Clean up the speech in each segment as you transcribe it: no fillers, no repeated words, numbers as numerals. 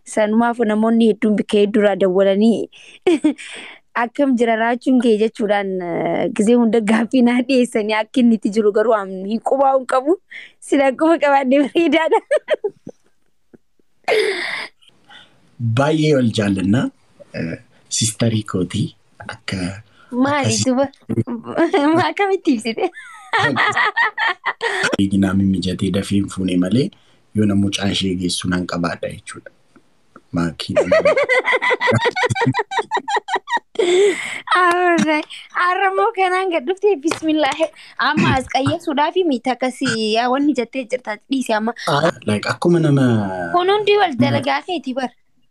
sanumaaf namoonni hedduun bikee dura dawwalanii akkam jira raachuun kee jechuudhaan gisee hunda gaaffii naa dhiyeessanii akka inni itti jiru garuu hin qubaa hin qabu sila akkuma qabaadde bareedaadha. Baay'ee wal jaallanna sistarii kootii akka maali duba akkamitti ibsite? Eeginaa mijatee dafee hin fuune malee yoo namuu caashee geessu nan qabaadha jechuudha. Arramoo kanaan gad dhuftee bismillah amma as qayyeessuudhaa fi miita akkasii wanni jettee jirta dhiise amma. Akkuma nama. Kun hundi wal dalagaa feeti bar.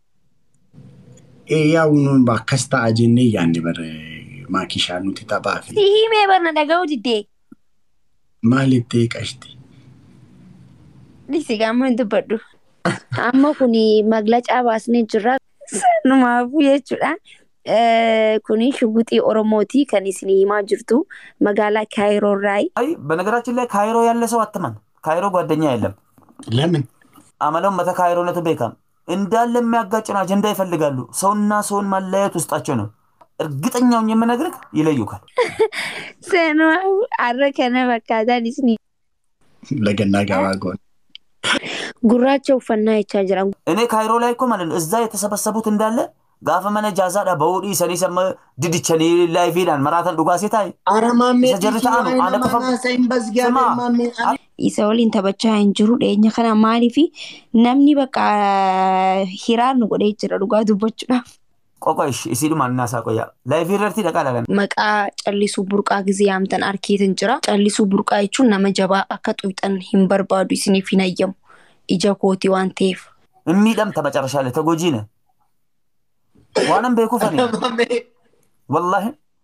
Yaa unuun akkas ta'a jennee yaadne bar maakishaan nuti taphaa fi. Si himee barna dhaga'uu diddee. Maalitti qashti? Dhiise gaamma hin dubbadhu. Amma kuni maglacaa baasnee jirra. Sanumaafuu jechuudha. Kuni ሽጉጤ ኦሮሞቲ ከኒስኒ ማጅርቱ መጋላ ካይሮ ራይ አይ በነገራችን ላይ ካይሮ ያለ ሰው አትመን ካይሮ ጓደኛ የለም ለምን አመለው መተ ካይሮ ነቱ ቤካም እንዳለ የሚያጋጭና አጀንዳ ይፈልጋሉ ሰውና ሰውን ማለያየት ውስጣቸው ነው እርግጠኛውን የምነግርህ ይለዩካል ሰኑማው አረከነ በካዳ ዲስኒ ለገና ጋዋጎን ጉራቸው ፈና ይቻጅራ እኔ ካይሮ ላይ እኮ ማለት ነው እዛ የተሰበሰቡት እንዳለ ጋፈ መነ ጃዛዳ በውዲ ሰኒ ሰመ ድድቸኒ ላይቪዳን መራተን ዱጋሴታይ አረማሜ ሰጀርታ ነው አለ ከፈ በዝጋር ማሜ ኢሰውሊን ተበቻ እንጅሩ ደኛ ከና ማሊፊ ነምኒ በቃ ሂራን ጎዴ ይችላ ዱጋ ዱበቹና ቆቆሽ ኢሲዱ ማንናሳ ቆያ ላይቪረርቲ ደቃላለን መቃ ጨሊሱ ቡርቃ ጊዜ ያምተን አርኬትን ጅራ ጨሊሱ ቡርቃ ይቹን ነመጀባ አከጡይጠን ሂምበርባዱ ሲኒፊናየም ኢጀኮቲ ዋንቴፍ እሚደም ተመጨረሻለ ተጎጂነ ዋንም ቤኩ ፈኒ والله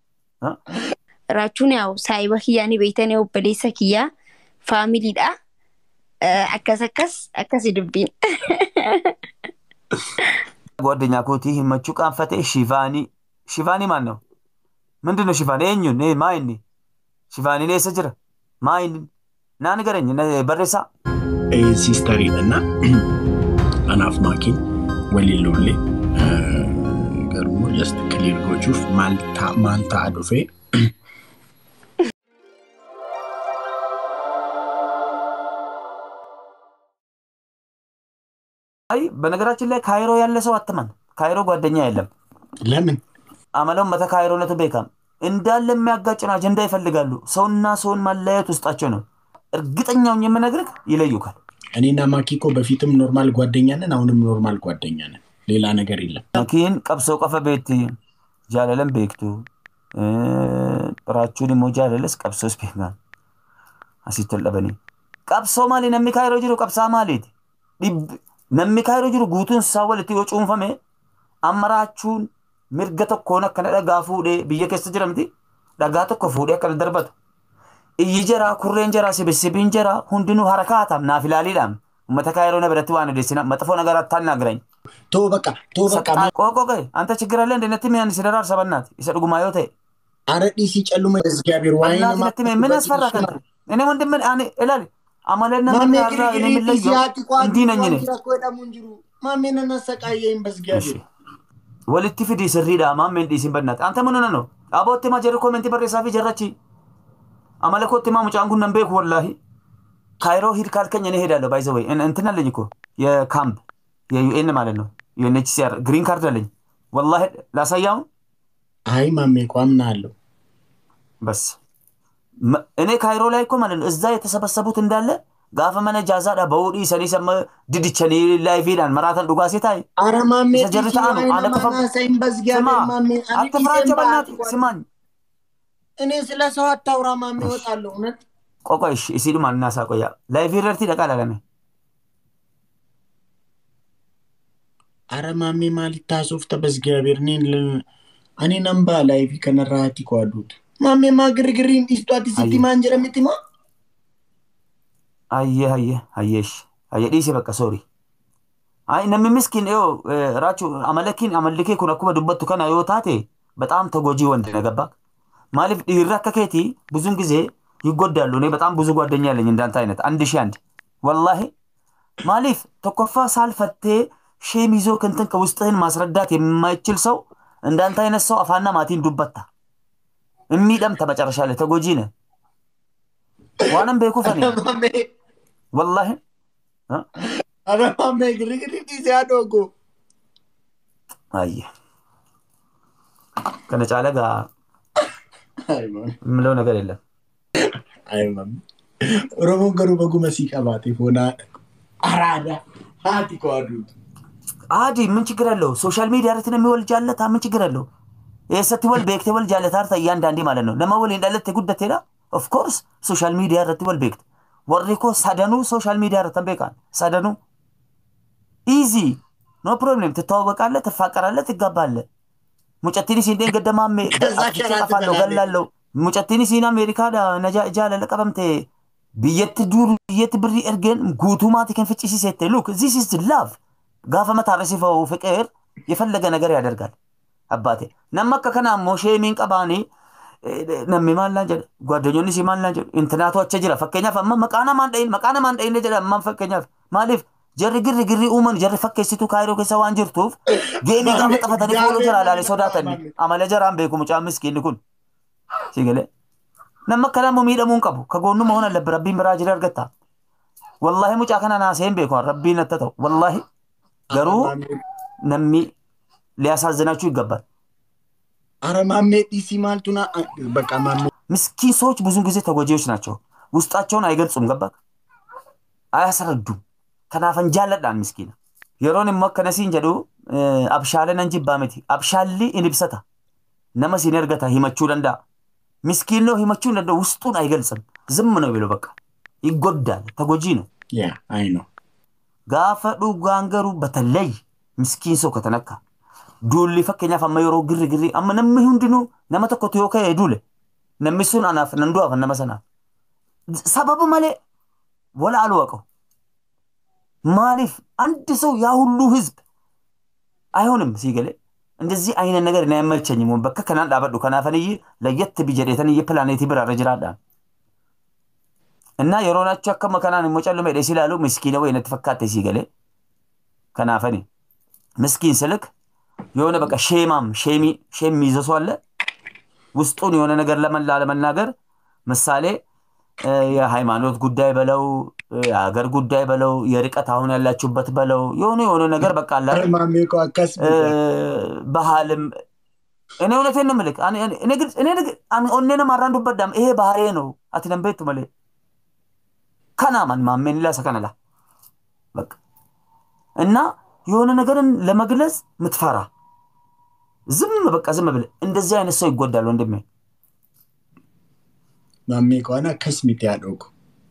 ራቹን ያው ሳይበህ ያኒ ቤተኔ ወበሌሰ ኪያ ፋሚሊ ዳ አከሰከስ ድብኝ ጓደኛ ኮቲ ህመቹ ቃንፈቴ ሺቫኒ ማን ነው ምንድነው ሺቫኒ እኙ ነይ ማይኒ ሺቫኒ ነይ ሰጅራ ማይኒ ና ንገረኝ በረሳ ሲስተሪ እና አናፍ ማኪን ወሊሉሌ ገርሞ just clear gochuf malta adofe አይ በነገራችን ላይ ካይሮ ያለ ሰው አትመን ካይሮ ጓደኛ የለም ለምን አመለው መተ ካይሮ ነቱ ቤካም እንዳለ የሚያጋጭና አጀንዳ ይፈልጋሉ ሰውና ሰውን ማለያየት ውስጣቸው ነው እርግጠኛውን የምነግርህ ይለዩካል እኔና ማኪኮ በፊትም ኖርማል ጓደኛ ነን አሁንም ኖርማል ጓደኛ ነን ሌላ ነገር የለም ማኪን ቀብሶ ቀፈ ቤት ጃለለም ቤክቱ ራቹኒ ሞጃለለስ ቀብሶስ ቤክና አሲተለበኒ ቀብሶ ማሊ ነሚ ካይሮ ጅሩ ቀብሳ ማሊት ነሚ ካይሮ ጅሩ ጉቱን ሳወልቲ ወጩንፈሜ አመራቹን mirga tokkoon akkana dhagaa fuudhee biyya keessa jiramti dhagaa tokko fuudhee akkana darbatu iyyi jara kurreen jara sibisibiin jara hundinuu harakaatam naaf ilaaliidhaan ummata kaayiroo na biratti waan odeessina maxxafoo nagaraa taannaa too baka ቆቆ አንተ ችግር አለ እንደነቲ ምን ሲደራር ሰበናት ይሰድጉማ yote አረዲ ሲጨሉም እግዚአብሔር ዋይና ማለት ምን አስፈራከን እኔ ወንድም እኔ እላል አማለና ምን ያራ እኔ ምን ለዩ እንዲነኝ ነኝ ማሜን ነሰቃየኝ በእግዚአብሔር ወልቲ ፍዲ ስሪዳ ማሜን ዲሲን በእናት አንተ ምን ሆነ ነው አቦት ማጀር ኮሜንት በረሳፊ ጀራቺ አማለኮት ማሙ ጫንኩን ነምበይኩ ወላሂ ካይሮ ሂድ ካልከኝ እኔ ሄዳለሁ ባይዘወይ እንትን አለኝ እኮ የካምፕ የዩኤን ማለት ነው ዩኤንኤችሲአር ግሪን ካርድ አለኝ والله ላሳያው አይ ማሜ ቆምናለሁ በስ እኔ ካይሮ ላይ እኮ ማለት ነው እዛ የተሰበሰቡት እንዳለ ጋፈ መነ ጃዛዳ በውዲ ሰኒ ሰመ ድድቸኒ ላይቪዳን መራተን ዱጋሴታይ አረ ማሜ ሰጀርታ ነው አለ ከፈ ሰይም በዝጋቤ ማሜ አትፍራቸው በእናት ስማኝ እኔ ስለ ሰው አታውራ ማሜ ወጣለሁ እውነት ቆቆሽ እሲዱ ማንናሳ ቆያ ላይቪረርቲ ደቃላለነ አረ ማሜ ማለት ታሶፍ ተበዝጋቤር እኔ ነምባ ላይቪ ከነራቲ ቋዱት ማሜ ማግርግሪን ዲስቷት ሲቲ ማንጀረምቲማ አየሽ ዲሲ በቃ ሶሪ አይ ነም ምስኪን ይው ራቹ አመለኪን ኩን አኩመ ዱበቱ ከና ይወታቴ በጣም ተጎጂ ወንድ ነገባ ማለፍ ይራከከቲ ብዙን ጊዜ ይጎዳሉ እኔ በጣም ብዙ ጓደኛ ያለኝ እንዳንተ አይነት 1001 والله ማለፍ ተቆፋ ሳልፈቴ ሼም ይዞ ከንተን ከውስጥህን ማስረዳት የማይችል ሰው እንዳንተ አይነት ሰው አፋና ማቲን ዱበታ የሚደም ተመጨረሻ ላይ ተጎጂ ነህ ዋንም በኩፈኒ والله أنا ما ميجري دي زيادوكو أي كنا تعالى أيوة ملون قال إلا أيوة رومو قرو بقو مسيك أباتي فونا أرادا هاتي كوادود عادي من شكرا له سوشيال ميديا رتنا ميول جالة من شكرا له إيه ستول بيكت وال جالة ثارت أيام داندي مالنا لما ولين دلت تقول دتلا of course سوشيال ميديا رتول بيكت وريكو سادنو سوشيال ميديا رتن بيكان سادنو easy no problem تتوابق على تفكر على تقبل مجتني سين دين قدام أمي أفعله قلله مجتني سين أمريكا دا نجا جال لك أبمته بيتدور بيتبري أرجن قوتو ما تكن في تشي ستة look this is the love قافة ما تعرفي فهو فكر يفلق أنا قري هذا الرجال أباتي نمك كنا موشي من كباني نمي ما لانجر قدرني سي ما لانجر إنترنت واتشجرا فكنيا فما مكانا ما ندين نجرا ما فكنيا مالف جري جري أومن جري فكي سيتو كايرو كسوان جرتوف جيمي قام تفتني فولو جرا على سوداتني أما لجرام بيكو مجام مسكين نكون سيقله نما كلام مميدا منكبو كقولنا ما هنا لبربي مراجل أرجعتا والله مجاكنا ناسين بيكو ربي نتتو والله قرو نمي لأساس زناچو يقبل أنا ما ميتي سيمالتونا بقى ما مسكين سوچ بزون ጊዜ ተጎጂዎች ናቸው ውስጣቸውን አይገልጹም ገባክ አያስረዱም ከናፈን ጃለዳን ምስኪና የሮን መከነሲን ጀዱ አብሻለን እንጂ ባመቲ አብሻሊ እንብሰታ ነማ ሲነርገታ ሂመቹ ደንዳ ምስኪን ነው ሂመቹ ደንዳ ውስጡን አይገልጽም ዝም ነው ቢለው በቃ ይጎዳል ተጎጂ ነው ያ አይ ነው ጋፈዱ ጋንገሩ በተለይ ምስኪን ሰው ከተነካ ዱሊ ፈከኛ ፈማይሮ ግርግሪ አመነም ይሁንድኑ ነመተኮ ተዮከ ዱለ ነምሱን አናፍ ነንዱ አፈ ነመሰና ሰበብ ማለ ወላ አልወቀው ማሪፍ አንድ ሰው ያ ሁሉ ህዝብ አይሆንም ሲገለ እንደዚህ አይነት ነገር ነው ያመልቸኝም ወንበከ ከናን ዳበዱ ከናፈንይ ለየት ቢጀደተን የፕላኔት ይብራ ረጅራዳ እና የሮናቸው ከመከናን ሞጨሉ መደ ሲላሉ ምስኪን ወይ ነተፈካተ ሲገለ ከናፈኒ ምስኪን ስልክ የሆነ በቃ ሼም ይዘሰው አለ ውስጡን የሆነ ነገር ለመናገር ምሳሌ የሃይማኖት ጉዳይ በለው የሀገር ጉዳይ በለው የርቀት አሁን ያላችሁበት በለው የሆነ ነገር በቃ አለ ማሜኮ አከስ ባህልም እኔ እውነቴን ነው ምልክ እኔ ግልጽ እኔ ኦነነ ማራንዱበት ዳም ይሄ ባህሬ ነው አትነምበይቱ መለ ከናማን ማሜን ላሰከነላ በቃ እና የሆነ ነገርን ለመግለጽ ምትፈራ ዝም በቃ ዝም ብለ እንደዚህ አይነት ሰው ይጎዳል ወንድሜ ማሜኮ አና ከስሚት ያዶኩ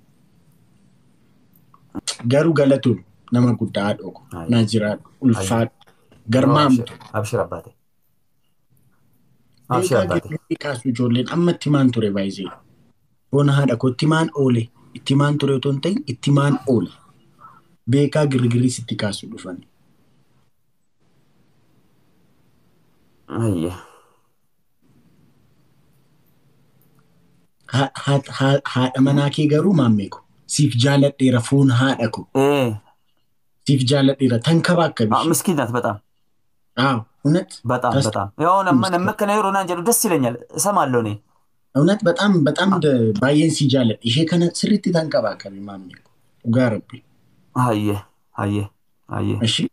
ገሩ ገለቱ ነማ ጉዳ አዶኩ ናጅራ ኡልፋት ገርማም አብሽር አባቴ ካሱ ጆሌን አመት ማን ቱሬ ባይዚ ሆነ ሃዳ ኮቲማን ኦሌ ኢቲማን ቱሬ ቶንተኝ ኢቲማን ኦሌ ቤካ ግርግሪ ሲቲካሱ ዱፈን አየ ها مناكي قرو ماميكو سيف جالت ديرا فون هادكو سيف جالت ديرا تنكباك بيش مسكينات بطام هنات بطام يونا نمك نيرو نانجلو دس لنيال سمالوني هنات بطام باين سي جالت إيشي كانت سريتي تنكباك بي ماميكو وقاربي هاي ماشي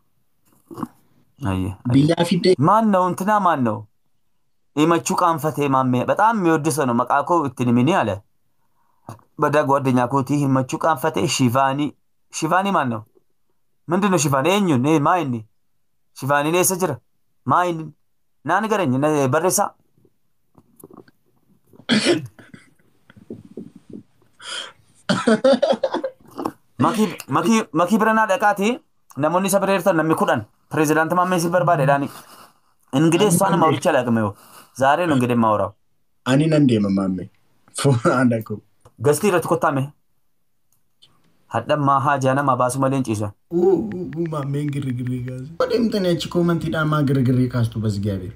بيا في دي مان نو انتنا مان نو ይመቹ ቃንፈቴ ማሜ በጣም የሚወድሰው ነው መቃኮ እትንሚኒ አለ በዳ ጓደኛ ኮቲ ይመቹ ቃንፈቴ ሺቫኒ ማን ነው ምንድነው ሺቫኒ እኙን ማይኒ ሺቫኒ ነው ሰጅራ ማይኒ ና ንገረኝ በሬሳ ማኪ ብረና ደቃቲ ነሞኒ ሰብሬርተ ነሚኩዳን ፕሬዚዳንት ማሜ ሲበርባደ ዳኒ እንግዲህ እሷን ማውርቻ ላግመው ዛሬ ነው እንግዲህ ማውራው አኒ ነንዴ ማሜ ፎን አንደኩ ገስቲ ረትኮታሜ ሀደማ ሀጃና ማባሱ መለን ጪሶ ማሜ ግርግሪ ጋዝ ወደም ተነች ኮሜንት ዳማ ግርግሪ ካስቱ በዝጋቢር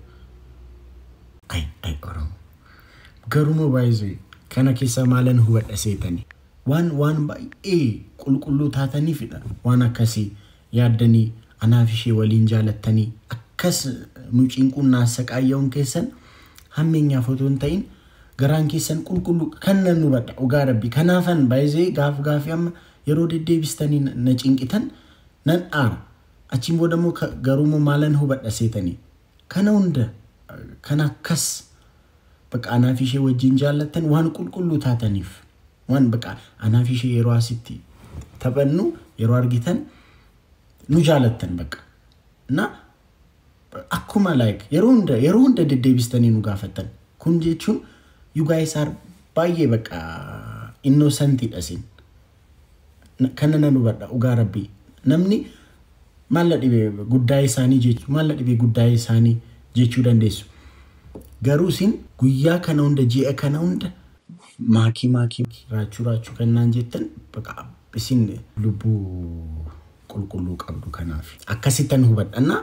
አይ ኦሮሞ ገሩሞ ባይዘ ከነከሰ ማለን ሁወደ ሰይተኒ ዋን ባይ ቁልቁሉ ታተኒ ፊዳ ዋና ከሲ ያደኒ أنا في شيء ولين جالتني أكس نوشين كنا سكايون كيسن همين يا فتون تين غران كيسن كل كنا نبات وقاربي كنافن بايزي غاف يام يرود ديبستني نجين كتن نن أشيم ودمو غرومو مالن هو بات أسيتني كنا وند كنا كس بك أنا في شيء وجين جالتن وان كل تاتنيف وان بك أنا في شيء يرواسيتي تبنو يروارجيتن نجالتن بك نا أكما لايك يرون ده ديبستني نقافتن كنجيتشون you guys are بايه بك innocent أسين كنا نبدا وقاربي نمني مالا دي غداي ساني جيتشو مالا دي غداي ساني جيتشو دنديسو غاروسين غيا كانوند جي كانوند ماكي راچو كنان جيتن بك بسين لبو قلقلو قبدو كنافي أكاسيتن هو بدأنا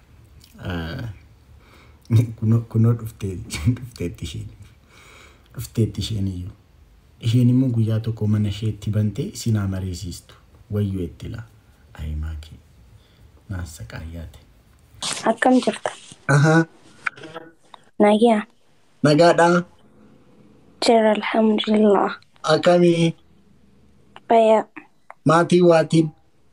كنو دفتي تشينيو إشيني مو قياتو كومانا شيء تبنتي سينا مريسيستو ويو اتلا أي ماكي ناس سكاياتي أكم جرت أها ناقا جرى الحمد لله أكامي بيا ماتي واتين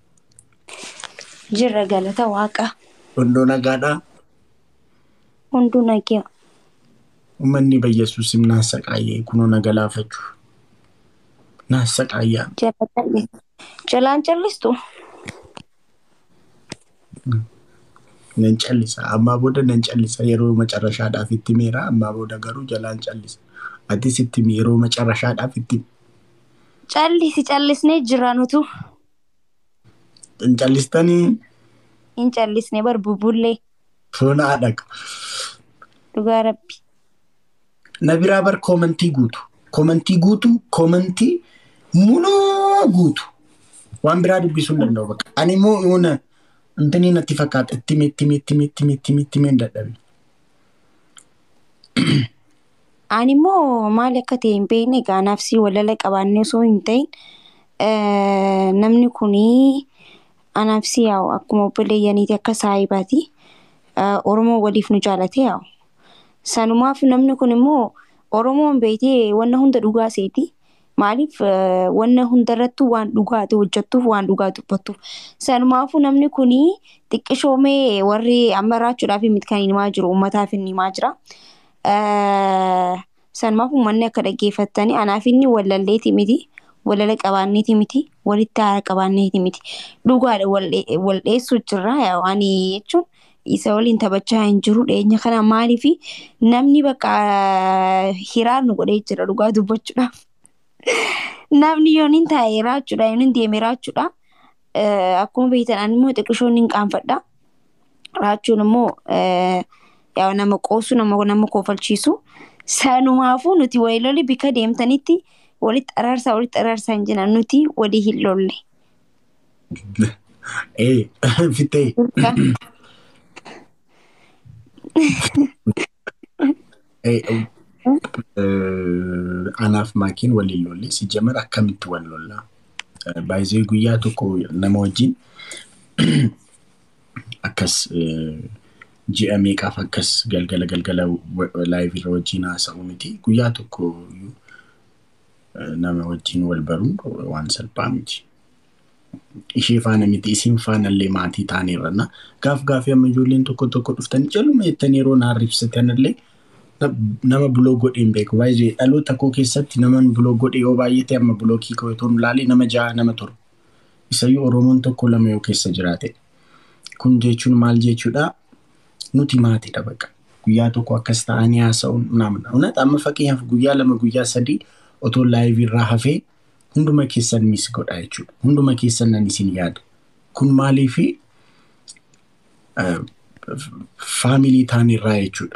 جرى قالتا واقع وندو ناقا وندو ناقيا ومني بيسوس ناس سكايا كنو ناقلا فتشو ناس سكايا جلان جلستو ننجلسا أما بودا ننجلسا يرو مچرشاد أفيتي ميرا أما بودا غرو جلان جلس أتي ستي ميرو مچرشاد أفيتي جلسني جرانوتو ننجلستاني إن جلسني بربوبولي فونا أدك لغا ربي نبيرا بر كومنتي غوتو منو غوتو وان براد بيسون دندو بك أني مو يونا أنتني نتفقات اتمي دادبي أني مو مالك تين بيني كا نفسي ولا لك أباني سو انتين نمني كوني أنا نفسي أو أكو مبلي يعني تكا سايباتي أورمو وليف نجالتي أو سانو ما في نمني كوني مو أورمو بيتي وانا هند دوغا سيتي maaliif wanna hundarrattu waan dhugaatu hojjettuuf waan dhugaatu dubbatu sanumaafu namni kuni xiqqishoomee warri amma raachuudhaaf mitkaan himaa jiru uummataaf himaa jira sanumaafu manni akka dhaggeeffattanii anaaf inni walalleeti miti walala qabaanneeti miti walitti haara qabaanneeti miti dhugaadha wal dheessu jirra ani jechuun isa waliin taphachaa hin jiru dhiyeenya kana maaliif namni bakka hiraan nu godhee jira dhugaa dubbachuudhaaf namni yooniin taa'ee raachuudha yooniin deemee raachuudha akkuma beektan ani immoo xiqqishoon hin qaanfadha raachuun immoo nama qoosu nama koofalchiisu sanumaafuu nuti walii lolli bika deemtanitti walitti araarsaa hin jiran nuti walii hin lolle. Fitee. Anaaf maakiin waliin lolle si jamar akkamitti wal lolla baay'ee guyyaa tokko nama wajjin akkas ji'a meeqaaf akkas galgala live irra wajjin haasa'u miti guyyaa tokko nama wajjin wal baruun waan salphaa miti ishee faana miti isin faana illee maatii taanirranna gaaf amma ijoolleen tokko dhuftanii jaluma jettanii yeroo naarribsatan illee nama blog godhin beeku baay'ee dhaloota koo keessatti naman blog godhe yoo baay'ate amma blogii koo yoon laalee nama 6 nama 7 isayyuu oromoon tokko lama yoo keessa jiraate kun jechuun maal jechuudha nuti maatiidha baqa guyyaa tokko akkas ta'anii haasa'uun namna unat amma fakkeenyaaf guyyaa 2 guyyaa 3 otoo live irraa hafee hunduma keessan miss godha jechuudha hunduma keessan nan isin yaada kun maaliifi family taanirraa jechuudha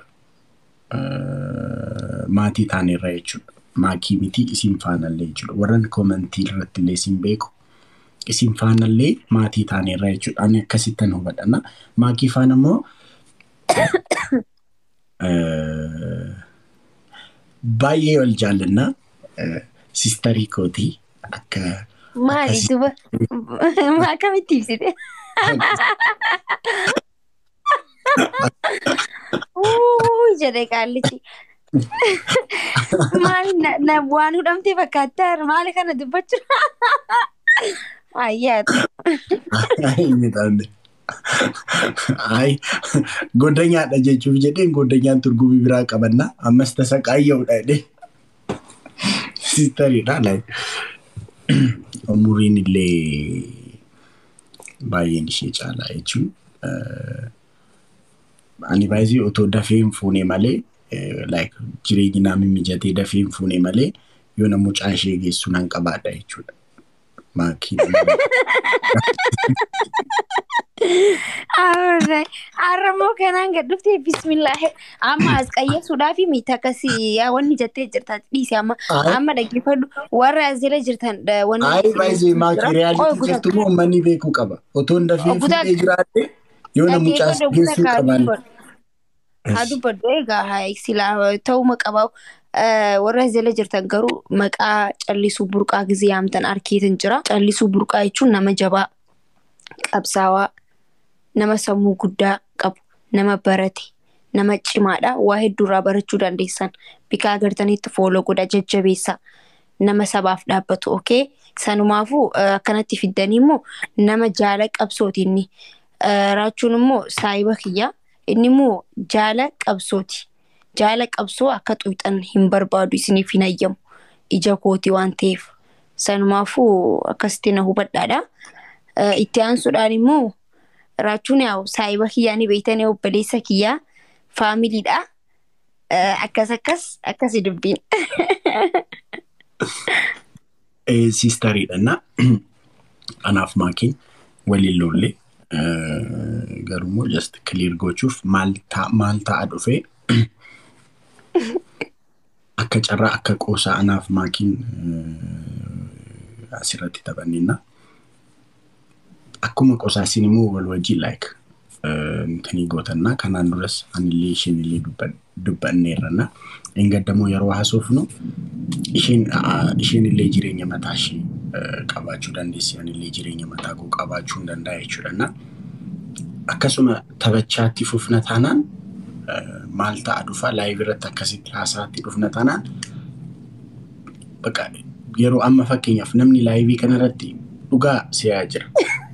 maatii taanirraa jechuudha maakii miti isin faanallee jechuudha warran komentii irratti illee isin beeku isin faanallee maatii taanirraa jechuudha ani akkasittan hubadhana maakii faana immoo baay'ee wal jaallanna sistarii kootii akka maali duba akkamitti ibsite jedhe qaallichi. Maali na waan hudhamtee fakkaattaa maali kana dubbachuu? Ayyaatu. Inni taane. Ay, goddanyaadha jechuuf jedheen goddanyaan turgumii biraa qabanna. Ammas tasa qaayyaa'uudha jedhee. Sistariidha like. Umuriin illee baay'een ishee caalaa jechuun. Ani baay'ee otoo dafee hin fuune malee like jireenyi naamni mijatee dafee hin fuune malee yoo namuu caashee geessu nan qabaadha jechuudha. Maakiin. Arramoo kanaan gad dhuftee bismillah amma as qayyeessuudhaaf miti akkasii wanni jettee jirta dhiisi amma dhaggeeffadhu warra as jala jirtan wanni. Ayi baay'ee maakii reyaalitii jirtu moo manni beekuu qaba. Otoo hin dafee fuudhee jiraate yoo namuu caashee geessuu qaban. Haa dubbadhu egaa silaa ta'uma qabaa'u. Warra as jala jirtan garuu maqaa callisuu burqaa gizee yaamtan arkeetin jira. Callisuu burqaa jechuun nama jabaa qabsaawaa. Nama sammuu guddaa qabu, nama barate, nama cimaadha. Waa hedduurraa barachuu dandeessan. Bika agartanitti fooloo godha jajjabeessa. Nama sabaaf dhaabbatu, okay? Sanumaafuu akkanatti fiddanii immoo nama jaala qabsooti inni. Raachuun immoo saayiba kiyya. Inni immoo jaala qabsooti. Jaala qabsoo akka xuyxan hin barbaadu isiniif hin ayyamu. Ija kooti waan ta'eef. Sanumaafuu akkasitti na hubadhaadha. Itti aansuudhaan immoo Raachuun yaa'u saayiba kiyyaa ni beeytanii obboleessa kiyyaa faamiliidha. Akkasi dubbiin. Sistariidha anaaf maakiin waliin lollee garuu just clear gochuuf maal ta'a dhufee akka carraa akka qoosaa anaaf maakiin asirratti taphanninna. Akkuma qosaasin immoo wal wajjin like tanii gootanna kanaan duras anillee isheenillee dubbanneerranna. Engaddamoo yeroo haasofnu isheenillee jireenya mataa ishee qabaachuu dandeessi anillee jireenya mataa koo qabaachuu hin danda'a jechuudha. Akkasuma taphachaatti fufna taanaan maal ta'a dhufa live irratti akkasitti haasaatti dhufna taanaan bakka yeroo amma fakkeenyaaf namni live kanarratti dhugaa si'aa jira.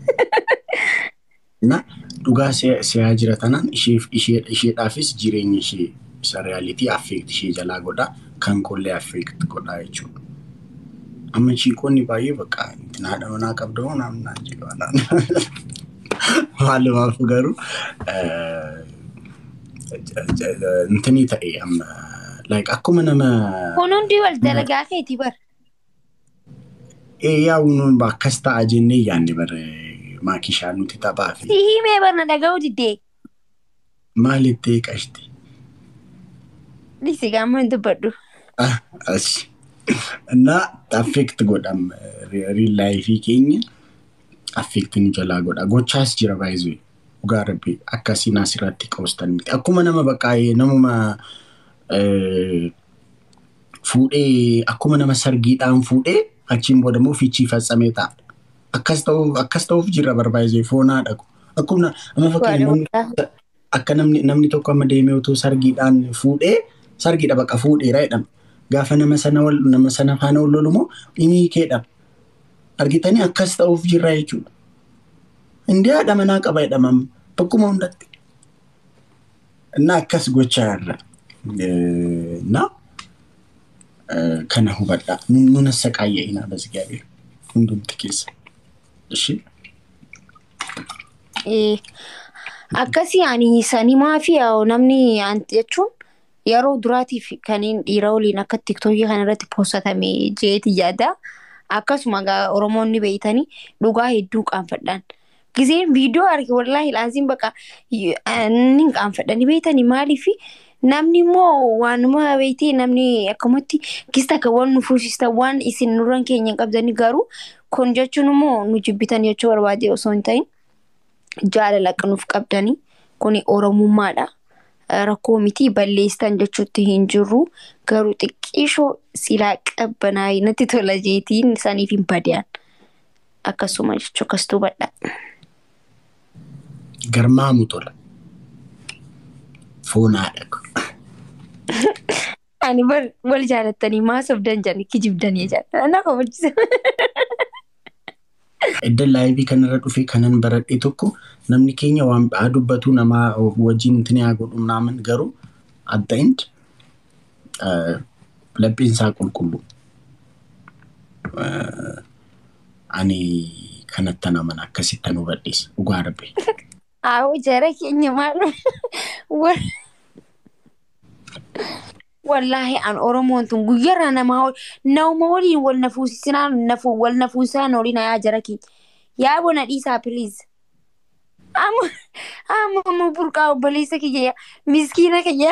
Na dhugaa si'aa jira taanaan isheedhaafis jireenya ishee isa realitii affect ishee jalaa godha kan kollee affect godha jechuudha. Amma chiikonni baay'ee bakka haadha manaa qabdoo naannaa jedhu maalumaaf garuu intanii ta'e amma like akkuma nama kunuundi wal dalagaa keetii bar. Yaa'uun bakkas ta'a jennee yaanne bar maakishaan nuti taphaa fi. Himee barna dhaga'uu diddee. Maalitti qashti? Dhisi gaamma hin dubbadhu. As. Na affect godham real life keenya affect nu jalaa godha. Gochaas jira baay'ee. Dhugaa rabbi akkasiin asirratti qoostan miti. Akkuma nama baqqaa'ee namuma fuudhee akkuma nama sargiidhaan fuudhee achiin boodamuu fiichii fatsamee ta'a. Akkas ta'uuf jirra barbaayisee foonaa dhaqu. Akkuma nama fakkeenya akka namni tokko amma deemee otoo sargiidhaan fuudhee sargiidha bakka fuudheera jedhama. Gaafa nama sana faana ol lolumoo inni keedha. Argitanii akkas ta'uuf jirra jechuudha. Indi haadha manaa qaba jedhamam bakkuma hundatti. Na akkas gochaa irra. Na kana hubadha. Nuna saqaayya inaa basgaabe hundumti keessa. Ishi. Akkasii ani sanimaa fi namni jechuun yeroo duraatiif kanneen dhiira waliin akka TikTokii kanarratti postatame jeeti yaada. Akkasuma Oromoonni beeytanii dhugaa hedduu qaanfadhaan. Gizeen viidiyoo arge wallahi laaziin baqa inni qaanfadhanii beeytanii maaliif namni immoo waanuma beeytee namni akkamatti gista akka waan nufuusista waan isin nurran keenya qabdanii garuu kun jechuun immoo nu jibbitan jechuu barbaade osoo hin ta'in jaalala qanuuf qabdanii kuni Oromummaadha. Rakkoo miti balleessan jechuutti hin jirru garuu xiqqishoo silaa qabbanaa natti tola jeetiin saniif hin badiyaan akkasuma jechuu akkas tubadha. Garmaamu tola. Foonaadha. Ani wal jaalattanii maasoof danjanii kijibdanii jaalladha. Na kabajisa. Edda laayivii kanarra dhufee kanan baradhe tokko namni keenya waan dubbatu nama wajjin intini haa godhu naaman garuu at the end labbiinsaa qulqullu. Ani kanattan aman akkasittan hubadhees dhugaa rabbi. Awo jara keenya maal wallahi an Oromoon tun guyyarraa nama waliin wal nafuusinaan waliin yaa jara keenya. Yaa bona dhiisaa please. Amma burqaa obboleessa kiyya miskiina kiyya.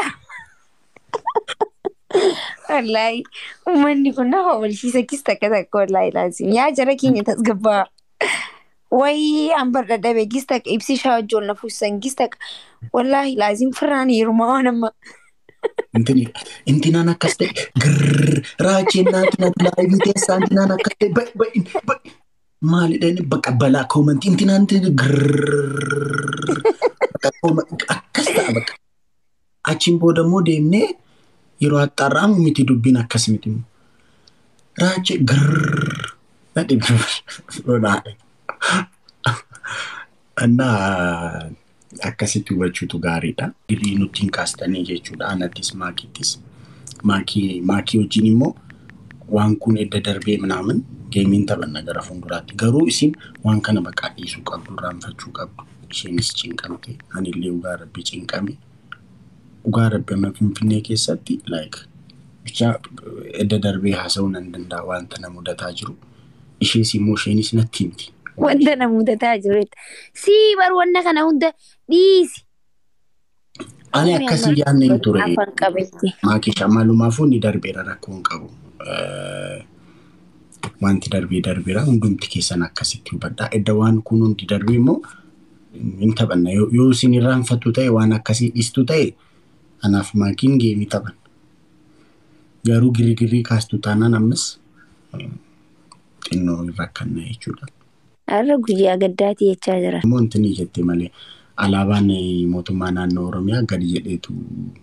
Wallahi uummanni kun nama walchiisa kis takka wallahi laazim. Yaa jara keenya tasgabbaa. Wayii an bardhadhabe gis takka ibsi shaawajjoon nafuusan gis takka wallahi laazim firraan hirumaa waan amma. Intinaan akkas ta'e raacheen naantinaan laayivii teessaa intinaan akkas ta'e maalidha inni bakka balaa koomantii intinaan akkas ta'a bakka achiin booda immoo deemnee yeroo haxxaarraamu miti dubbiin akkas miti raachee na dhibbe annaa akkasitti hubachuutu gaariidha. Girii nuti hin kaastanii jechuudha. Anattis maakittis. Maakii wajjin immoo waan kun edda darbee minaamin geemiin taphanna gara fuulduraatti. Garuu isin waan kana bakka dhiisuu qabdu, raanfachuu qabdu. Isheenis cinqamte. Anillee dhugaa rabbi cinqame. Dhugaa rabbi amma Finfinnee keessatti bicha edda darbee haasa'uu nan danda'a wanta na mudataa jiru. Ishees immoo isheenis natti himti. Wanta na mudataa jireetta. Sii bar wanna kana hunda dhiisi. Ani akkasii yaadne hin ture. Afaan qabetti. Maakisha maalumaafuu ni darbeera rakkoo hin qabu. Wanti darbeera hundumti keessan akkasitti hubadhaa. Edda waan kun hundi darbee immoo hin taphanna. Yoo isin irraanfattu ta'e waan akkasii dhiistu ta'e anaaf maakiin geemii taphan. Garuu girigirrii kaastu taanaan ammas xinnoo hin rakkanna jechuudha. Har'a guyyaa gaddaati jechaa jira. Wanti ni jette malee alaabaan mootummaa naannoo Oromiyaa gadi jedheetu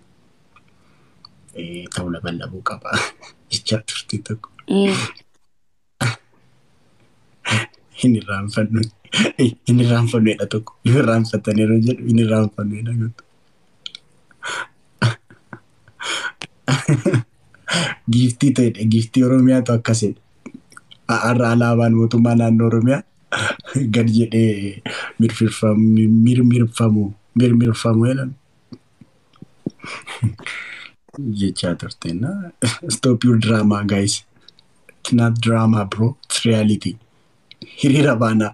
ta'uu labalabuu qaba jechaa turte tokko. Hin irraanfannu jedha tokko. Hin irraanfattan yeroo jedhu hin irraanfannu jedha goota. Giiftii ta'edha. Giiftii Oromiyaatu akkasidha. Har'a alaabaan mootummaa naannoo Oromiyaa gad jedhee mirmirfamu jedhan jechaa turteenna. Stop your drama guys. It's not drama bro. It's reality. Hiriira baanaa.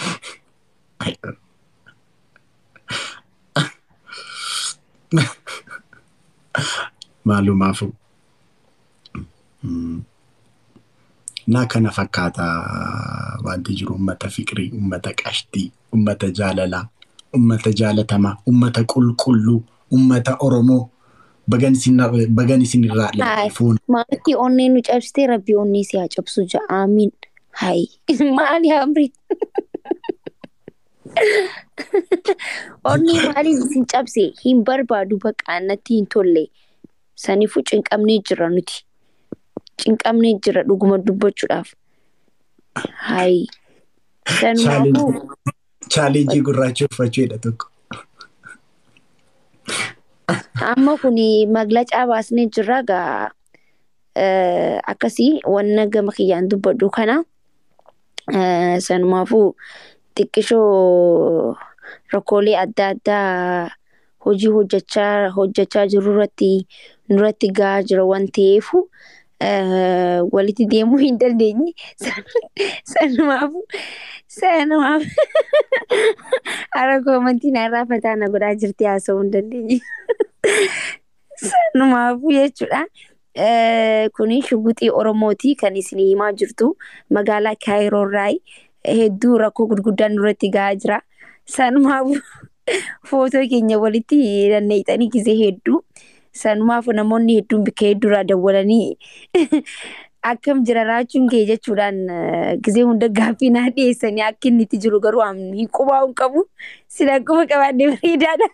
Maalumaafu. Naa kana fakkaata wanti jiru uummata fiqirii, uummata qashtii, uummata jaalalaa, uummata jaalatamaa, uummata qulqulluu, uummata Oromoo bagan isin irraa laafuun. Maatii onnee nu cabsitee rabbi onnee si haa cabsu ja'a amiin. Hayi maali hamri? Onnee maaliif isin cabse hin barbaadu bakka natti hin tolle. Saniifuu cinqamnee jira nuti. Cinqamnee jira dhuguma dubbachuudhaaf. Hayi. Chaalenjii gurraacha uffachuudha tokko. Amma kuni maglacaa baasnee jirra gaa akkasii wanna gama kiyyaan dubbadhu kana sanumaafuu xiqqishoo rakkoolee adda addaa hojii hojjechaa jiru nurratti gahaa jira waan ta'eefu walitti deemuu hin dandeenye sanumaafuu hara koomantiin har'aa fataana godhaa jirti haasa'uu hin dandeenye sanumaafuu jechuudha. Kuni shuguxii Oromooti kan isin himaa jirtu magaalaa Kaayiroorraa hedduu rakkoo gurguddaan nurratti gahaa jira. Sanumaafuu footoo keenya walitti danneeyxanii gisee hedduu sanumaafuu namoonni hedduun bakka hedduurraa dawwalanii akkam jira raachuun kee jechuudhaan gisee hunda gaaffii naa dhiyeessanii akka inni itti jiru garuu hin qubaa hin qabu. Sila akkuma qabaadde bareedaadha.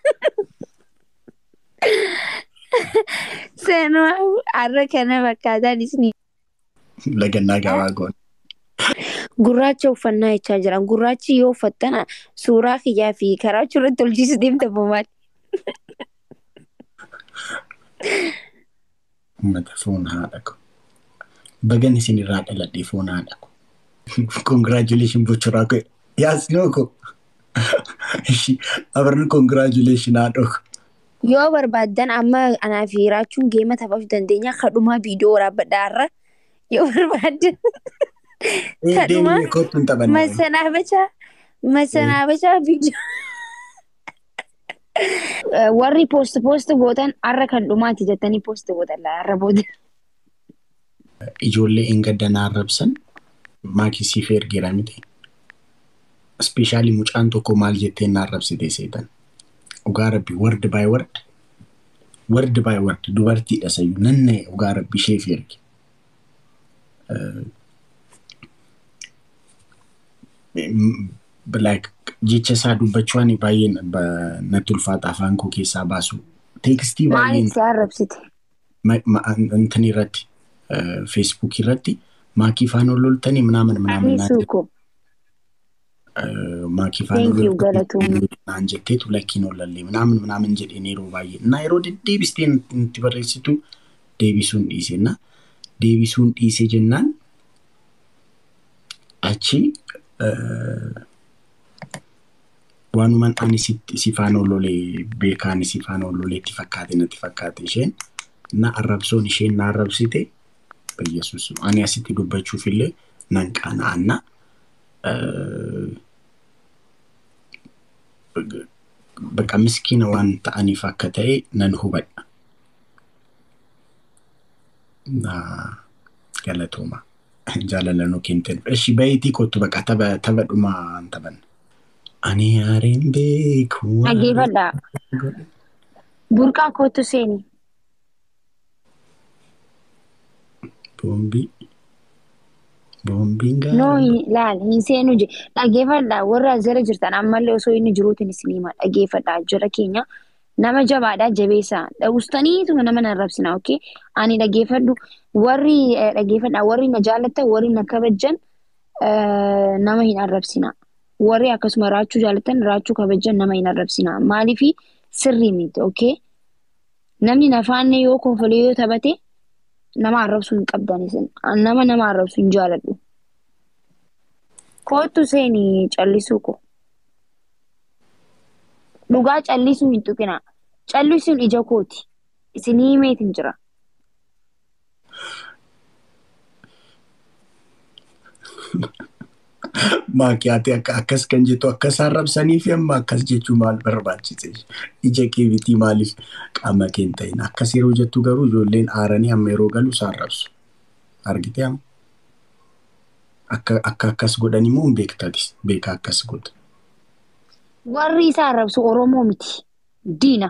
Seenuma har'a kana fakkaataan isni. Lagannaa gabaa goon. Gurraacha uffannaa jechaa jiran. Gurraachi yoo uffattan suuraa kiyyaa fi karaa irratti tolchiisu deemtamu maali? Uummata foon haadha ko. Bagan isin irraa dhaladhee foon haadha ko. Congratulations bocoraa ko. Yaasnoo ko. Abarri congratulations haadha ko. Yoo barbaaddan amma anaa fi raachuun geema taphaachuu dandeenya. Kadhumaa viidiyoo waraabadhaarra yoo barbaaddan. Kadhumaa masanaabachaa viidiyoo. Warri post gootan har'a kan dhumaati jettanii post gootan har'a booda. Ijoollee hin gaddanaa arrabsan maakii siif ergeera miti. Ispeeshaalii mucaan tokko maal jettee na arrabsite seetan. Dhugaa rabbi word by word dubartiidha sayyuu nanna'e dhugaa rabbi isheef erge. Like jecha isaa dubbachuun baay'een natti ulfaata afaan koo keessaa baasu. Teekstii baay'een. Maaliif si arrabsite? Intan irratti Facebook irratti maakii faan loltanii ምናምን maakii faan loltanii naan jetteetu lakkiin ollallee ምናምን jedheen yeroo baay'ee እና yeroo deddeebistee itti barreessitu deebisuun dhiiseenna deebisuun dhiisee jennaan achi waanumaan ani si faan lolee beekaan si faan lolee itti fakkaate isheen na arrabsoon isheen na arrabsite በኢየሱስ ani asitti dubbachuuf illee nan qaana'anna bakka miskiina waan ta'aniif akka ta'e nan hubadha. Galatooma jaalala nu kennitan. Eshi bayitii kottu bakka tapha dhumaan taphan. Ani aareen beeku. Dhaggeeffadhaa. Burqaa kottu seeni. Boombiin gaara. No laal hin seenu je dhaggeeffadhaa warra zara jirtan ammallee osoo inni jiruutiin isin hima dhaggeeffadhaa jara keenya nama jabaadhaa jabeessaa dhagustaniitu nama na arrabsinaa okay ani dhaggeeffadhu warri dhaggeeffadhaa warri na jaallattan warri na kabajjan nama hin arrabsinaa warri akkasuma raachuu jaallattan raachuu kabajjan nama hin arrabsinaa maaliifi sirrii miti okay namni nafaanne yoo konfolee yoo taphate nama arrabsuu hin qabdanisin nama arrabsuu hin jaaladhu. Kootu seeni callisuu ko. Dhugaa callisuu hin tuqina. Callisuun ija kooti. Isinii meetiin jira. Maakii ati akkas kan jettu akkas arrabsaniif amma akkas jechuu maal barbaachise ija kee bitii maaliif qaama kee hin ta'in akkas yeroo jettu garuu ijoolleen aaranii amma yeroo galu saarrabsu argite amma akka akkas godhan immoo hin beektatis beeka akkas godha. Warri isaa arrabsu Oromoo miti diina.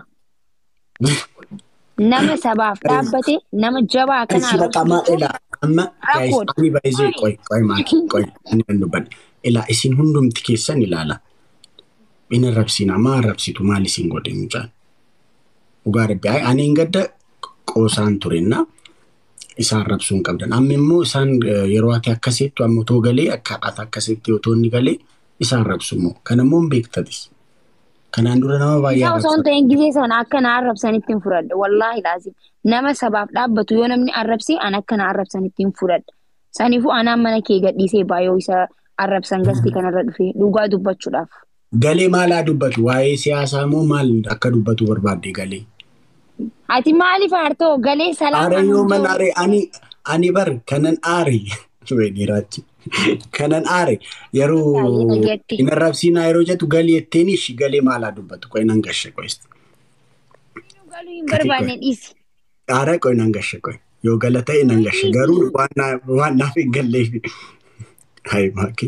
Nama sabaaf dhaabbate nama jabaa kana arrabsu. Amma ani baay'ee qoy maakii qoy inni dubban ila isin hundumti keessan ilaala inni arrabsina maa arrabsitu maal isin godhe mucaan dhugaa rabbi ani hin gadda qoosaan turenna isaan arrabsuun qabdan amma immoo isaan yeroo ati akkasitti amma too galee akkaataa akkasitti yoo toonni galee isaan arrabsu immoo kana immoo hin beektatis kanaan dura nama baay'ee arrabsa. Osoo ta'in gisee sana akka na arrabsanitti hin fudhadha wallaahi laazim nama sabaaf dhaabbatu yoo namni arrabsee an akka na arrabsanitti hin fudhadha. Saniifuu anaan mana kee gadhiisee baay'oo isa arrabsan gastii kanarra dhufee dhugaa dubbachuudhaaf. Galee maalaa dubbatu waa'ee siyaasaa moo maal akka dubbatu barbaadde galee? Ati maaliif aartoo galee salaamaa? Aare yoo man aare ani bar kanan aare weedirachi kanan aare yeroo hin arrabsinaa yeroo jettu galee etteeni ishi galee maalaa dubbatu qoy nan gashe qoysti. Galuu hin barbaanne dhiisi. Aare qoy nan gashe qoy yoo gala ta'e nan gashe garuu waan naaf hin galleef. Hai maakii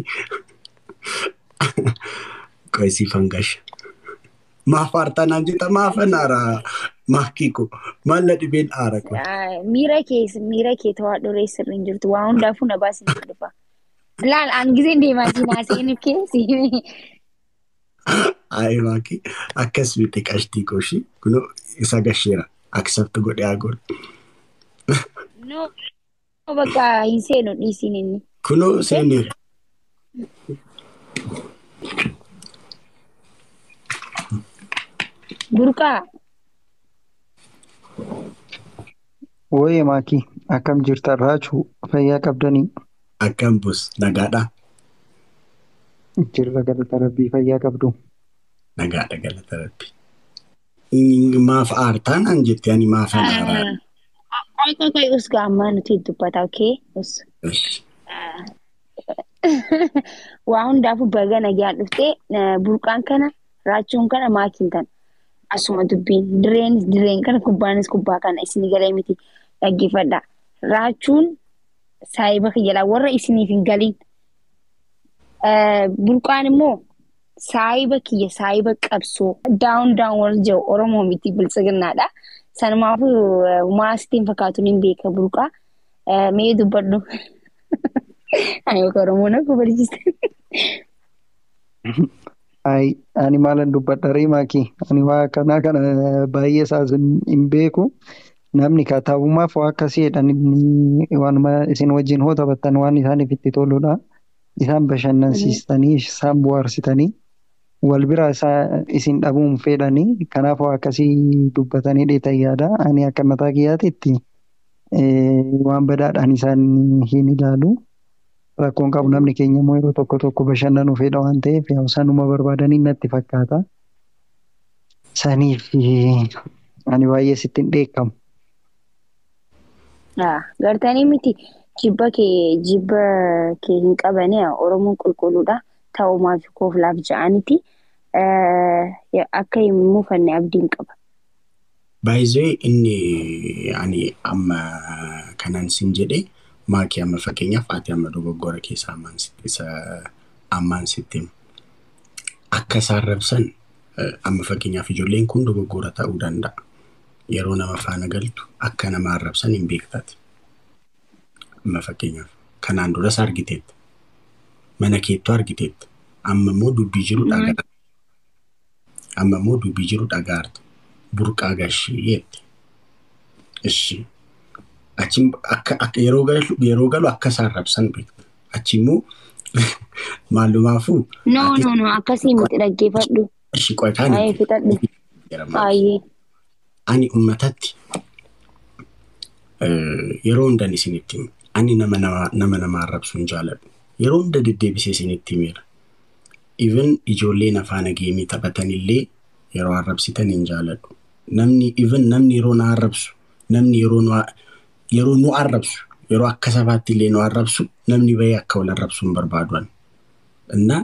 qoy siifan gashe. Maaf aartanaan jetta maaf anaara Maakiko maal dhibeen aara kun. Miira kee tawaa dhoree sirriin jirtu waa hundaafuu na baasin dhufa. Laal aan giseen deemaa siinaa seenuuf keessi. Ayi maaki akkas miti qashtii koshi kuno isa gasheera accept godhee agoon. No bakka hin seenu dhiisiin inni. Kuno seeneera. Burqaa. Woyee maakii akkam jirta raachuu fayyaa qabdanii? Akkam bus nagaadha. Jirra galata rabbii fayyaa qabdu. Nagaadha galata rabbii. Maaf aartaan an jettee ani maaf aaraa. Qoy us gaammaa nuti dubbata okay us. Waa hundaafuu baga nagaan dhuftee burqaan kana raachuun kana maakiin kana asuma dubbiin direen kana kubbaanis kubbaa kana isin galee miti dhaggeeffadha. Raachuun saayiba jalaa warra isiniif hin galiin. Burqaan immoo saayiba kiyya saayiba qabsoo daawun wal jiru Oromoo miti bilchiginnaadha. Sanumaafuu maastiin fakkaatuun hin beeka burqaa. Mee dubbadhu. Ayo Oromoo na kubarjiste. Ani maalan dubbadharii maakii ani waa kana baay'ee isaas hin beeku. Namni kataa'ummaaf waa akkasii jedhanii waanuma isin wajjin hoo taphattan waan isaaniif itti toludha. Isaan bashannansiistanii isaan bohaarsitanii wal bira isin dhabuun fedhanii kanaaf waa akkasii dubbatanii dheetan yaada. Ani akka mataa kiyyaatitti waan badaadhaan isaan hin ilaalu. Rakkoon qabu namni keenya immoo yeroo tokko bashannanuu fedha waan ta'eef sanuma barbaadanii natti fakkaata. Saniif ani baay'ee sitti hin dheekkamu. Gartanii miti jibba kee hin qabane Oromoon qulqulluudha. Ta'umaa fi kooflaaf ja'aniti akka hin muufanne abdiin qaba. Baay'ee inni ani amma kanan sin jedhee maakii amma fakkeenyaaf ati amma dogoggora keessa ammaan sitti akka isaan rabsan amma fakkeenyaaf ijoolleen kun dogoggora ta'uu danda'a. Yeroo nama faana galtu akka nama arrabsan hin beektaati. Amma fakkeenyaaf kanaan duras argiteetta. Mana keettu argiteetta. Amma immoo dubbii jiru dhagaarta. Burqaa gashii jette. Ishi. Achi akka yeroo galu akka isaan arrabsan beekta. Achi immoo maalumaafuu. No akkasii miti dhaggeeffadhu. Ishi qotaan. Ayee fixadhu. Ayee. Ani ummatatti yeroo hundan isinitti ani nama arrabsuun jaaladhu. Yeroo hunda deddeebisee isinitti himeera. Even ijoolleen afaan geemii taphatanillee yeroo arrabsitan hin jaaladhu. Namni yeroo na arrabsu, namni yeroo nu arrabsu, yeroo akka sabaatti illee nu arrabsu, namni bahee akka wal arrabsuun barbaaduan. Innaa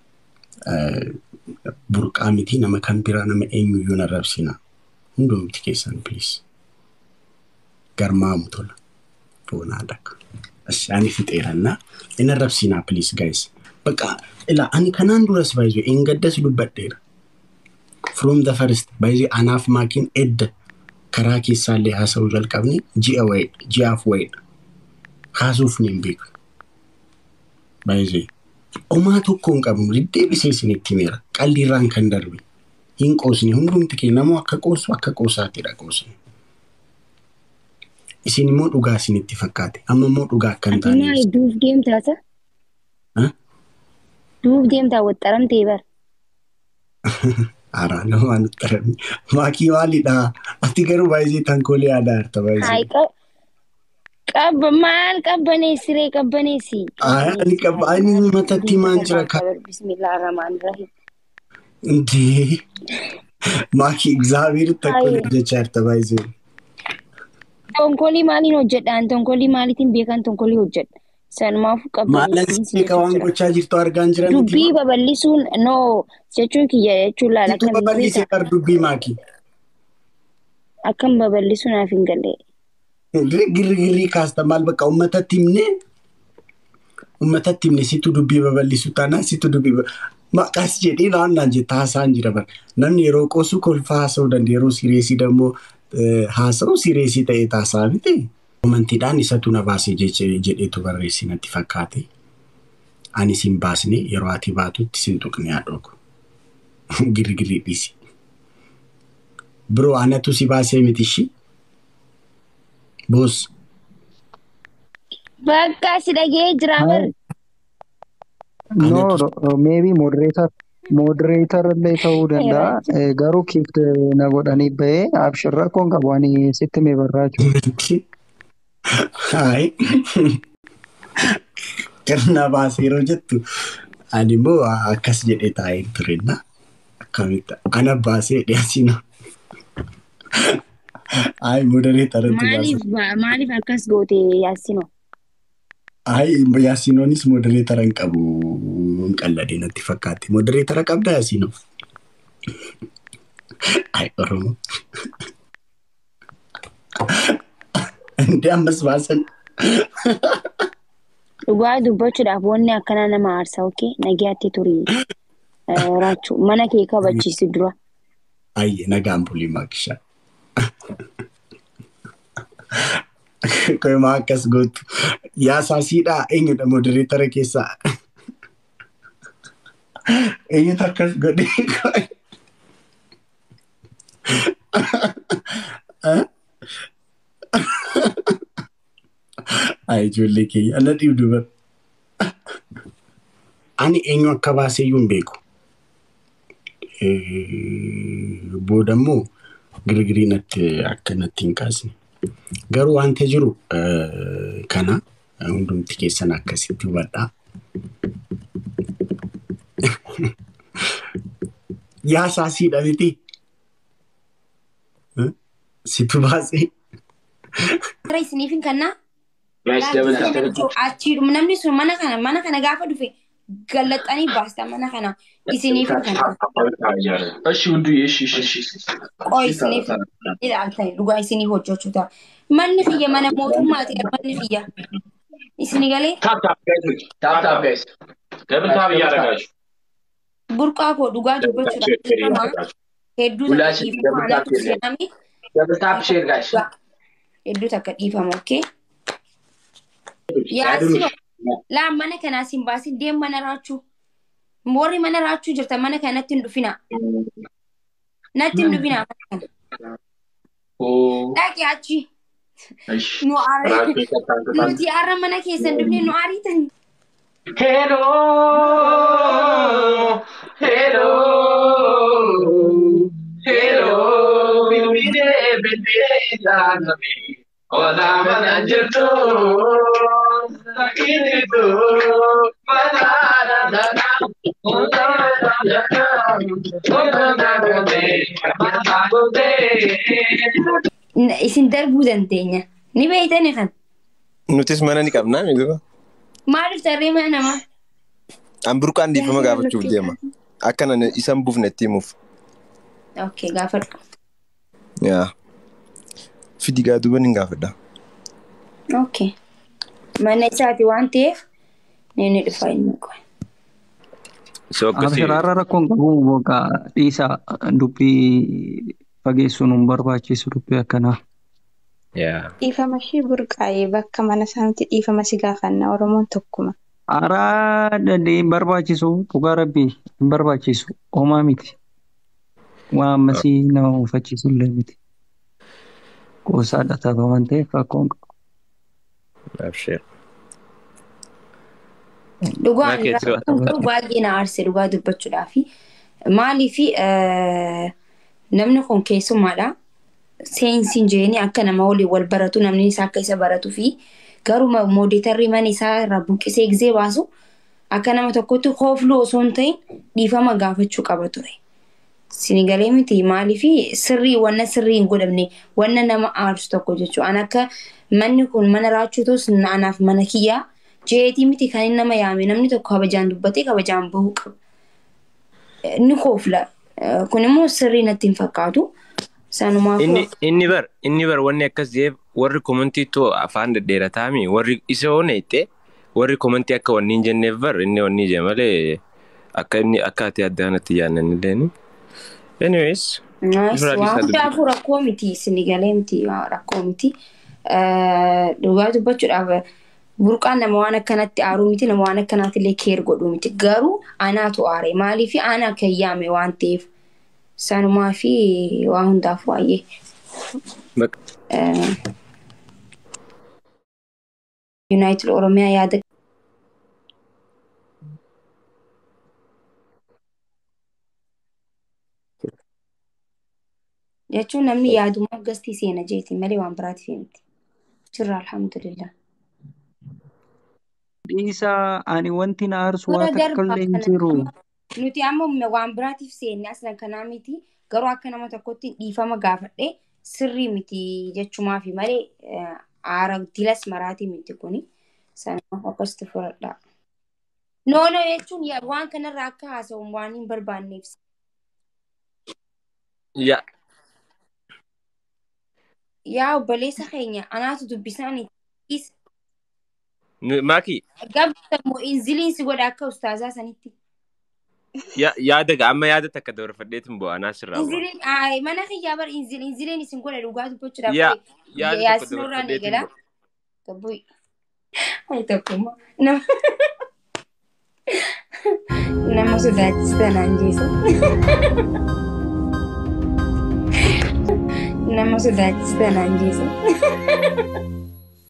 burqaa miti nama kan biraa nama eenyuyyuu na arrabsina. Hundumti keessan please. Garmaamu tola. Foonaa dhaka. Ani fixeerannaa. Inni arrabsinaa please guys. Bakka ilaa ani kanaan duras baay'ee hin gaddas dubbadheera. From the first baay'ee anaaf maakiin edda karaa keessaallee haasa'uu jalqabne ji'aaf wayiidha. Haasuufni hin beeku. Baay'ee. Omaa tokko hin qabnu deddeebisee isinitti himeera. Qalliirraan kan darbe. Hin qoosne hundumti kee namoo akka qoosu akka qoosaatidha qoosne. Isin immoo dhugaa isinitti fakkaate. Amma immoo dhugaa akka hin taane. Atinaa duuf deemtaasa? Duuf deemtaa waxxaramtee bar. Araa namaan waxxaramne. Maakii maalidhaa? Ati garuu baay'ee tankoolii aadaa harta baay'ee. Maal qabbaneessiree qabbaneessi? Ani matatti maan jira kaa? Bismillah ar-Rahmaan ar-Rahiim. Indeed. Maakii egzaabiir takkoolii jechaa jirta baay'ee. Tonkolii maaliin hojjedhaan? Tonkolii maaliitiin beekan tonkolii hojjedha? Sanumaafuu qabbaneessi. Maalan beeka waan gochaa jirtu argaan jiran. Dubbii babal'isuun jechuun kiyya jechuun laala kan babal'isee bar dubbii maakii. Akkam babal'isuu naaf hin galle. Girri kaasta maal bakka uummatatti himne situ dubbii babal'isu taanaan situ dubbii maqaas jedhee naannaan jetta haasaan jira bara. Namni yeroo qoosu kolfaa haasa'uu danda'a yeroo sireesii dammoo haasa'u sireesii ta'ee taasaa miti. Komantiidhaan isatu na baasee jedheetu barreessi natti fakkaate. Ani sin baasne yeroo ati baatutti sin tuqne haadhoku. Girgirii dhiisi. Biroo anatu si baasee miti ishii. Boos. Bakka si dhagee jira bar. No, maybe moderator illee ta'uu danda'a. Garuu kift na godhanii bahee abshirra koon qabu ani sitti mee barraachuu. Hai. Karena baasee yeroo jettu ani immoo akkas jedhee taa'ee turenna. Akkamitti ana baasee dhiyaasina. Hai moderator Maaliif akkas goote Yaasino? Hai Yaasinoonis moderator hin qabu hin qalladee natti fakkaate. Moderator qabda Yaasinoo. Hai Oromoo. Inde ammas baasan. Dhugaa dubbachuudhaaf wanni akkana nama aarsa okay nagaatti turi. Raachuu mana kee kabachiisi dura. Ayye nagaan bulii maakisha. Kau makas gootu. Yaa saasiidhaa eenyudha moderatora keessaa. Eenyutu akkas godhee. Ay ijoollee keenya ana dhiibdu bar. Ani eenyu akka baaseeyyuu hin beeku. Booda immoo girgirii natti akka natti hin kaasne. Garuu wanta jiru kana hundumti keessan akkasitti hubadhaa. Yaa saasiidha miti. Situ baasee. Isiniifin kannaa? Achiidhuma namni sun mana kana gaafa dhufe gallaxanii baasta mana kana isiniifin kannaa. Ashi hundu yeshi. Qoy isiniifin ilaaltanii dhugaa isinii hojjechuu ta'a. Manni kiyya mana mootummaati manni kiyya. Isini galee? Tap guys. Double tap yaaragaashu. Burqaa koo dhugaa dubbachuudhaaf hedduu double tap share guys. Hedduu takka dhiifama okay? Yaasino laa mana kanaa sin baasin deem mana raachuu. Warri mana raachuu jirta mana kana natti hin dhufina. Natti hin dhufina mana kana. Dhaqi achi. Nuti arra mana keessan dhufne nu ariitan. Hello. Bilbile jaanami. Ola mana jirtu. Sakinitu. Madara dana. Isin darbuu dandeenya. Ni beeytani kan? Nutis mana ni qabnaa miidhama. Maaliif tarree mana namaa? An burqaan dhiifama gaafachuuf deema. Akkana isan buufnetti himuuf. Okay, gaafadhu. Yaa. Fidi gaaduban hin gaafadha. Okay. Mana isaati waan ta'eef ni dhufaa inni qoy. Abshiraarra rakkoon qabu boqa dhiisa dubbii fageessuun hin barbaachisu dubbii akkanaa. Dhiifama ishee burqaa'ee bakka mana isaaniitti dhiifama si gaafanna Oromoon tokkuma. Aaraa dandee hin barbaachisu dhugaa rabbii hin barbaachisu homaa miti. Waan ammasii nama uffachiisu illee miti. Qoosaadha tapha waan ta'eef rakkoon qabu. Abshir. Dhugaan baay'ee na aarse dhugaa dubbachuudhaaf maaliif namni kun keessummaadha. Seensiin jeeni akka nama waliin wal baratu namni isaa akka isa baratuu fi garuu moodeetarri mana isaa irraa buqqisee gizee baasu akka nama tokkotti koofluu osoo hin ta'in dhiifama gaafachuu qaba ture. Sinigalee miti maaliif sirrii wanna sirrii hin godhamne wanna nama aarsu tokko jechuudha. An akka manni kun mana raachuutus anaaf mana kiyyaa jeetii miti kan inni nama yaame namni tokko kabajaan dubbatee kabajaan bahuu qaba. Ni koofla. Kun immoo sirrii natti hin fakkaatu. Inni bar wanni akkas jeef warri komantiitu afaan dhedheerataami warri isa honeette warri komantii akka wanni hin jenneef bar inni wanni jee malee akka inni akka ati addaanatti yaannan illee. Anyways. Nice. Waan daafu rakkoo miti sinigalee miti rakkoo miti. Dhugaa dubbachuudhaaf burqaan nama waan akkanatti aaruu miti nama waan akkanaatti illee keer godhuu miti garuu anaatu aare maaliif ana kan yaame waan ta'eef sanumaa fi waan hundaaf waa'ee. United Oromiyaa yaada jechuun namni yaadumaaf gastii seena jeetii malee waan biraatiif miti. Jirra alhamdulillah. Isa ani wanti na aarsu waa takka illee hin jiru. Nuti amma waan biraatiif seenne aslan kanaa miti garuu akka nama tokkotti dhiifama gaafadhee sirrii miti jechuumaafi malee aara dilas maraatii miti kuni sanaaf akkasitti fudhadhaa. Noono jechuun waan kanarraa akka haasa'uun waan hin barbaanneef. Yaa obboleessa keenya anaatu dubbisaanii isa. Maki. Gabsa moo inziliin si godha akka ustaazaa sanitti. Yaada amma yaada takka dabarfadheetiin bu'aa naasirraa. Inziliin mana kiyyaa bar inziliin isin godha dhugaa dubbachuudhaaf. Yaada takka dabarfadheetiin bu'aa. Gabbui. Ay tokkummaa. Nama sodaachisa naan jeesa. Nama sodaachisa naan jeesa.